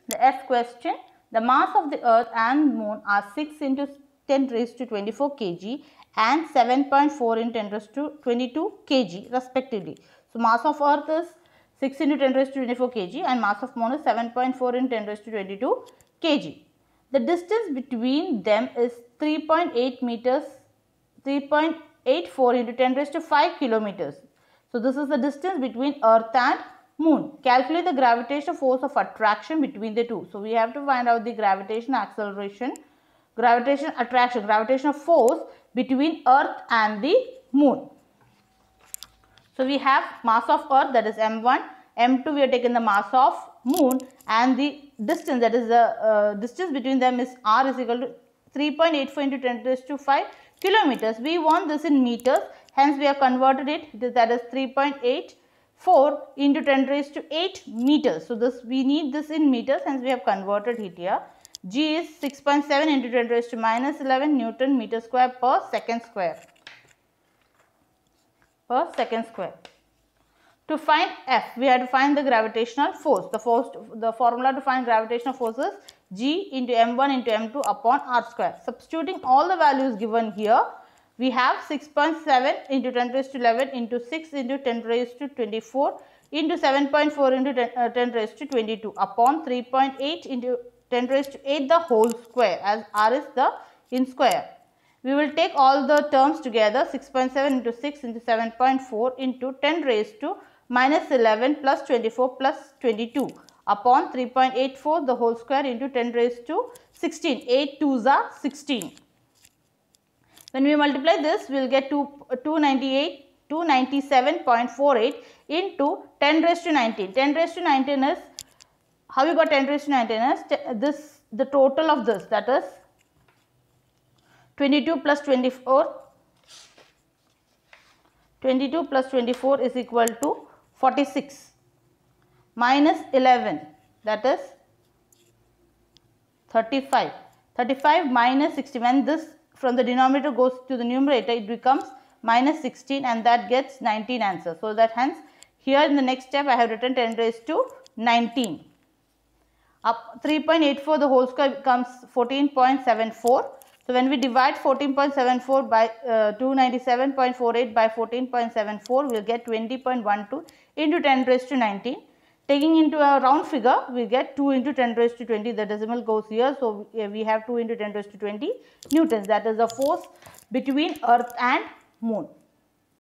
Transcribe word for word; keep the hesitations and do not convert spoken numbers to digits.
The F question, the mass of the earth and moon are six into ten raised to twenty-four kilograms and seven point four into ten raised to twenty-two kilograms respectively. So, mass of earth is six into ten raised to twenty-four kilograms and mass of moon is seven point four into ten raised to twenty-two kilograms. The distance between them is three point eight meters, three point eight four into ten raised to five kilometers. So, this is the distance between earth and moon. Calculate the gravitational force of attraction between the two. So, we have to find out the gravitation acceleration, gravitation attraction, gravitational force between earth and the moon. So, we have mass of earth, that is m one, m two we have taken the mass of moon, and the distance, that is the uh, distance between them is r is equal to three point eight four into ten raised to five kilometers. We want this in meters, hence we have converted it, that is three point eight four into ten raised to eight meters. So, this we need this in meters, hence we have converted it here. G is six point seven into ten raised to minus eleven Newton meter square per second square. Per second square. To find F, we have to find the gravitational force. The force, the formula to find gravitational force is G into m one into m two upon r square. Substituting all the values given here, we have six point seven into ten raised to eleven into six into ten raised to twenty-four into seven point four into ten raised to twenty-two upon three point eight into ten raised to eight the whole square, as r is the in square. We will take all the terms together, six point seven into six into seven point four into ten raised to minus eleven plus twenty-four plus twenty-two upon three point eight four the whole square into ten raised to sixteen. eight twos are sixteen. When we multiply this, we will get two ninety-seven point four eight into ten raised to nineteen. ten raised to nineteen is, how we got ten raised to nineteen is this, the total of this, that is twenty-two plus twenty-four. twenty-two plus twenty-four is equal to forty-six minus eleven, that is thirty-five. thirty-five minus sixty, when this from the denominator goes to the numerator, it becomes minus sixteen, and that gets nineteen answer. So, that hence here in the next step I have written ten raised to nineteen. Up three point eight four the whole square becomes fourteen point seven four. So, when we divide fourteen point seven four by uh, two ninety-seven point four eight by fourteen point seven four, we will get twenty point one two into ten raised to nineteen. Taking into a round figure, we get two into ten raised to twenty, the decimal goes here. So, we have two into ten raised to twenty newtons, that is the force between earth and moon.